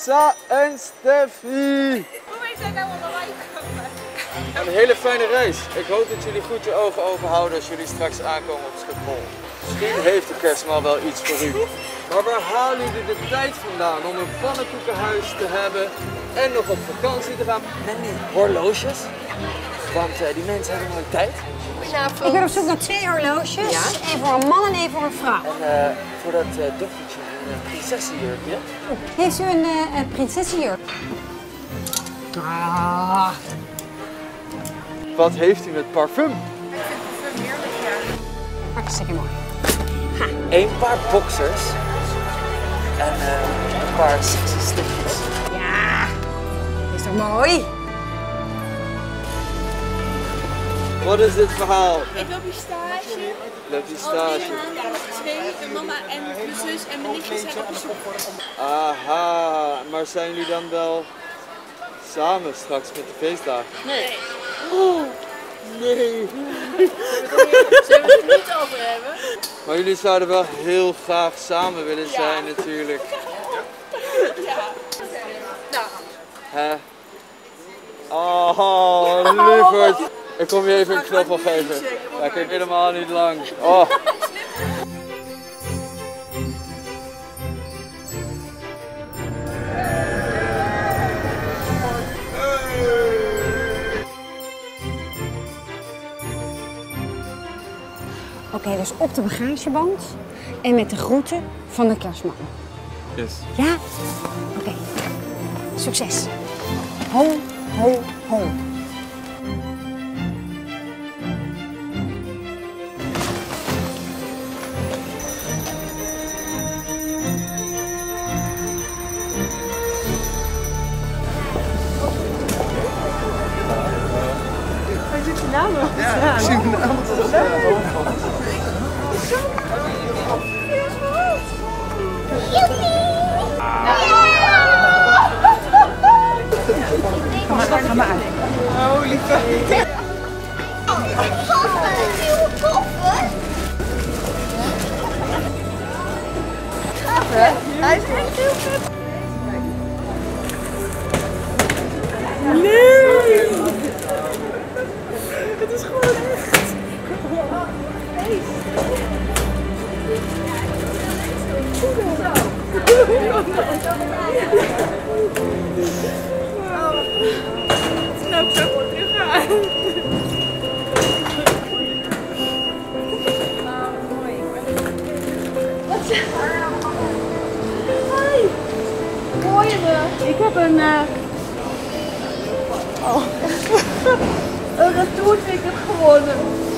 Elsa en Steffi. Hoe is dat nou allemaal komen? Een hele fijne reis. Ik hoop dat jullie goed je ogen open houden als jullie straks aankomen op Schiphol. Misschien heeft de kerstman wel iets voor u. Maar waar halen jullie de tijd vandaan om een pannenkoekenhuis te hebben en nog op vakantie te gaan met nu horloges? Want die mensen hebben nooit tijd. Ik ben op zoek naar 2 horloges. Ja? Eén voor een man en één voor een vrouw. En voor dat dochtertje een prinsessenjurkje. Heeft u een prinsessenjurk? Ah. Wat heeft u met parfum? Ik vind parfum heerlijk, ja. Hartstikke mooi. Een paar boxers en een paar sexy stickjes. Ja, is toch mooi? Wat is dit verhaal? Ik loop hier stage. Leuk die stage. Mama en mijn zus en mijn nichtjes zijn op bezoek. Aha, maar zijn jullie dan wel samen straks met de feestdagen? Nee. Oh, nee. Zullen we het er niet over hebben? Maar jullie zouden wel heel graag samen willen zijn natuurlijk. Ja. Nou. Hè? Oh, lieverd. Ik kom je even een knuffel geven. Ja, ik heb helemaal niet lang. Oh. Oké, dus op de bagageband en met de groeten van de kerstman. Yes. Ja? Oké. Succes. Ho, ho, ho. Waar zit je naam op? Ja, ik zie mijn naam op de Ga maar uit. Oh, lieve. Hij is echt heel vet. Nee! Het is gewoon echt. Nou, ik zou gewoon teruggaan. Hoi. Hoor je me? Ik heb een een retourticket gewonnen.